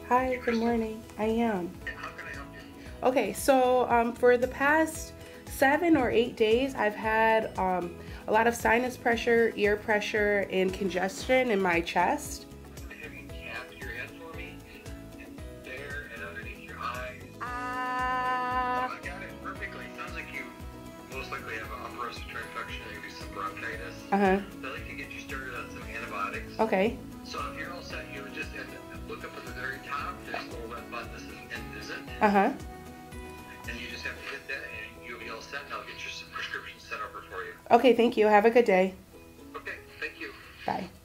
Hi, good Krystal? morning. I am. How can I help you? Okay, so for the past 7 or 8 days, I've had a lot of sinus pressure, ear pressure, and congestion in my chest. Have you tapped your head for me? And there and underneath your eyes. Ah. I got it perfectly. Sounds like you most likely have an upper respiratory infection or maybe some bronchitis. Uh-huh. So I'd like to get you started on some antibiotics. Okay. So if you're all set, you would just look up at the very top. There's a little red button that says End Visit. Uh-huh. And you just have to hit that and you'll be all set and I'll get your prescription sent over for you. Okay, thank you. Have a good day. Okay, thank you. Bye.